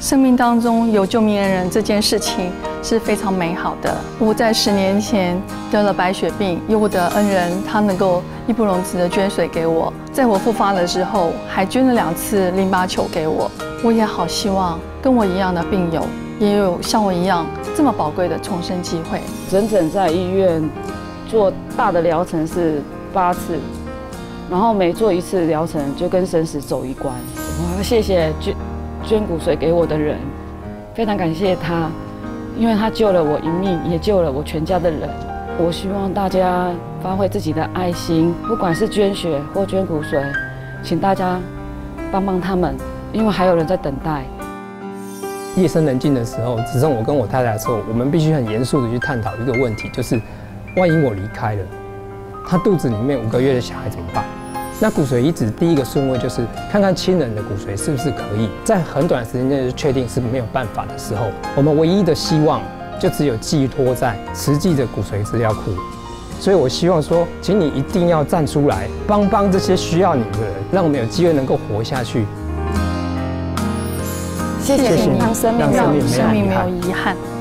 生命当中有救命恩人这件事情是非常美好的。我在10年前得了白血病，有我的恩人，他能够义不容辞的捐水给我，在我复发的时候还捐了2次淋巴球给我。我也好希望跟我一样的病友也有像我一样这么宝贵的重生机会。 整整在医院做大的疗程是8次，然后每做1次疗程就跟生死走一关。我要谢谢捐骨髓给我的人，非常感谢他，因为他救了我一命，也救了我全家的人。我希望大家发挥自己的爱心，不管是捐血或捐骨髓，请大家帮帮他们，因为还有人在等待。 夜深人静的时候，只剩我跟我太太的时候，我们必须很严肃的去探讨一个问题，就是万一我离开了，他肚子里面5个月的小孩怎么办？那骨髓移植第一个顺位就是看看亲人的骨髓是不是可以，在很短的时间内就确定是没有办法的时候，我们唯一的希望就只有寄托在实际的骨髓资料库。所以我希望说，请你一定要站出来，帮这些需要你的人，让我们有机会能够活下去。 谢谢你，让生命没有遗憾。